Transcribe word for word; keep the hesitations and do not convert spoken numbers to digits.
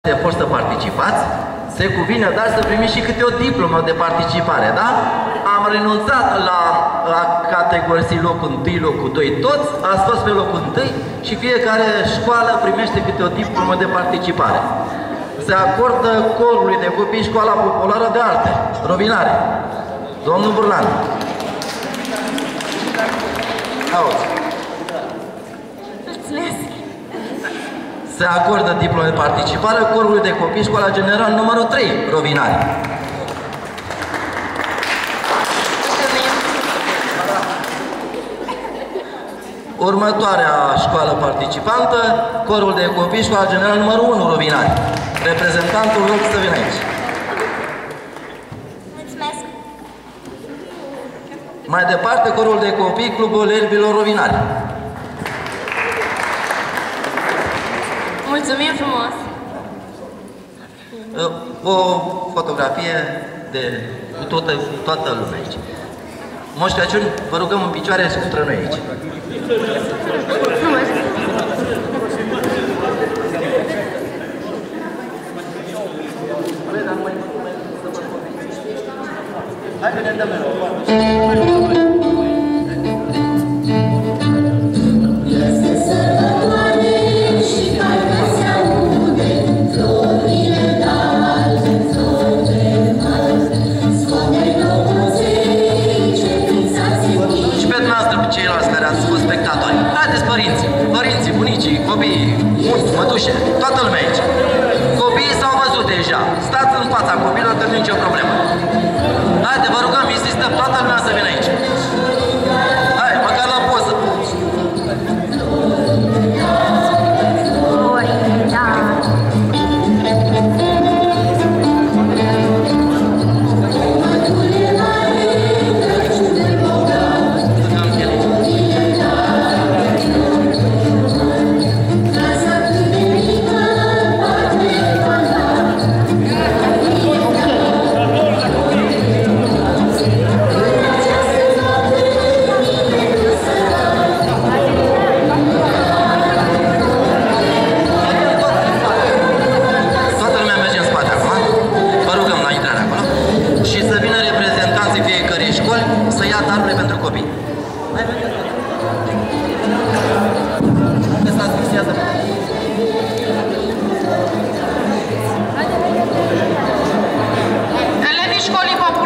de fost să participați, se cuvine, dar să primiți și câte o diplomă de participare, da? Am renunțat la, la categorii locul întâi, locul doi, toți ați fost pe locul întâi și fiecare școală primește câte o diplomă de participare. Se acordă corului de copii Școala Populară de Arte, Rovinare. Domnul Burlan. Auzi. Mulțumesc. Se acordă diplomă de participare corului de copii Școala General numărul trei, Rovinare. Următoarea școală participantă, corul de copii Școala General numărul unu, Rovinare. Reprezentantul rog să vină aici. Mulțumesc. Mai departe, corul de copii Clubul Erbilor Rovinare. Mulțumim frumos. O fotografie de cu toată, toată lumea aici. Moș Crăciun, vă rugăm în picioare contra noi aici. Hai că ne dăm Haideți părinții, părinții, bunicii, copiii, mătușe, toată lumea aici. Copiii s-au văzut deja. Stați în fața copiilor că nu e nicio problemă. Haide, vă rugăm, insistăm, toată lumea să vină aici. Hai, măcar la poză. Să ia darurile pentru copii. Hai, Elevii Școlii Populare